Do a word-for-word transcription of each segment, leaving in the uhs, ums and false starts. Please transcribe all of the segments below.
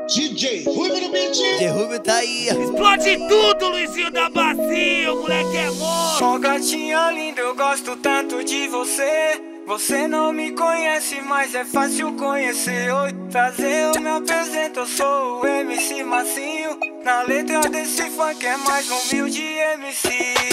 D J Ruivo no beat. D J Ruivo tá aí. Explode tudo, Luizinho da Bacia, o moleque é monstro. Ó, gatinha linda, eu gosto tanto de você. Você não me conhece, mas é fácil conhecer. Oi, prazer, eu me apresento, eu sou o M C Massinho. Na letra desse funk é mais humilde M C.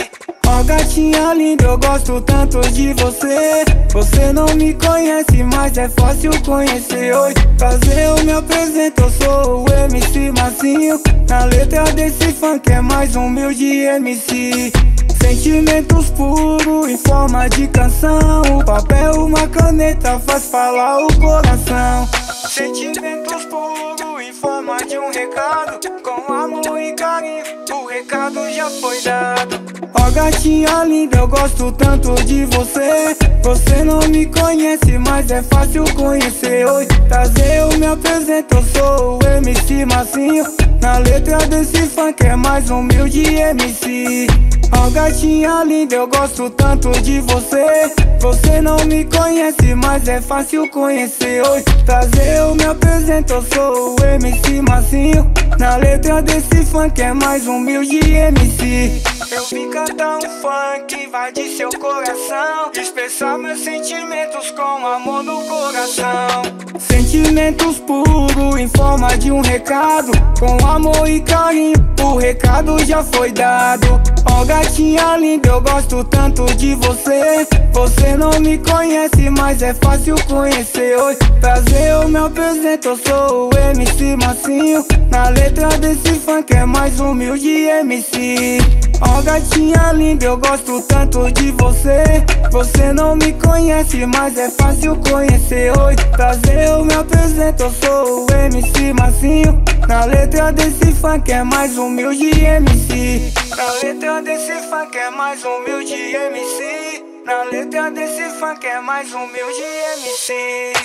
Ó, gatinha linda, eu gosto tanto de você. Você não me conhece, mas é fácil conhecer. Oi, prazer, eu me apresento, eu sou o M C Massinho. Na letra desse funk é mais humilde M C. Sentimentos puros em forma de canção. O papel, uma caneta faz falar o coração. Sentimentos puros em forma de um recado. Com amor e carinho, o recado já foi dado. Ó, gatinha linda, eu gosto tanto de você. Você não me conhece, mas é fácil conhecer. Oi, prazer, eu me apresento, eu sou o M C Massinho. Na letra desse funk é mais humilde M C. Ó, gatinha linda, eu gosto tanto de você. Você não me conhece, mas é fácil conhecer. Oi, prazer, eu me apresento, eu sou o M C Massinho. Na letra desse funk é mais humilde M C. Eu vim cantar um funk, invadir seu coração, expressar meus sentimentos com amor no coração. Sentimentos puros em forma de um recado. Com amor e carinho, o recado já foi dado. Ó, gatinha linda, eu gosto tanto de você. Você não me conhece, mas é fácil conhecer. Oi, prazer, eu me apresento, eu sou o M C Massinho. Na letra desse funk é mais humilde M C. Ó, gatinha linda, eu gosto tanto de você. Você não me conhece, mas é fácil conhecer. Oi, prazer, eu me apresento, eu sou o M C Massinho. Na letra desse funk é mais humilde M C. Na letra desse funk é mais humilde M C. Na letra desse funk é mais humilde M C.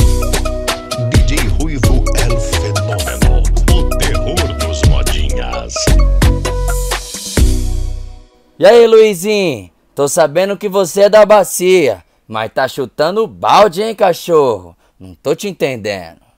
D J Ruivo é o fenômeno, o terror dos modinhas. E aí, Luizinho? Tô sabendo que você é da Bacia, mas tá chutando balde, hein, cachorro? Não tô te entendendo.